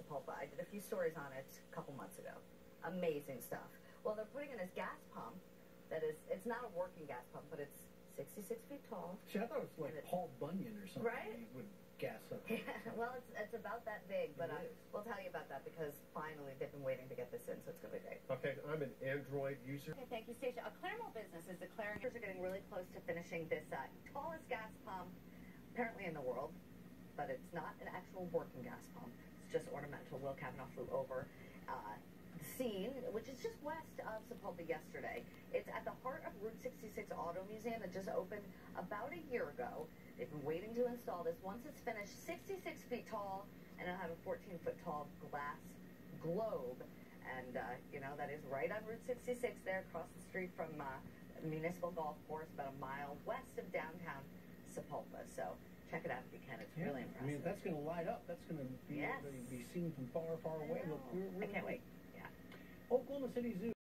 Sapulpa. I did a few stories on it a couple months ago. Amazing stuff. Well, they're putting in this gas pump that is, it's not a working gas pump, but it's 66 feet tall. See, I thought it was like Paul Bunyan or something. Right? He would gas up. Yeah, well, it's about that big, but we'll tell you about that because finally they've been waiting to get this in, so it's going to be big. Okay, I'm an Android user. Okay, thank you, Stacia. A Claremont business is declaring they're getting really close to finishing this tallest gas pump apparently in the world, but it's not an actual working gas pump. It's just ornamental. Will Kavanaugh flew over the scene, which is just west of Sapulpa yesterday. It's at the heart of Route 66 Auto Museum that just opened about a year ago. They've been waiting to install this. Once it's finished, 66 feet tall, and it'll have a 14-foot tall glass globe. And, you know, that is right on Route 66 there across the street from Municipal Golf Course, about a mile west of downtown Sapulpa. So check it out if you can. It's really impressive. I mean, if that's going to light up, that's going to be able to be seen from far, far away. Look, I can't wait. Yeah. Oklahoma City Zoo.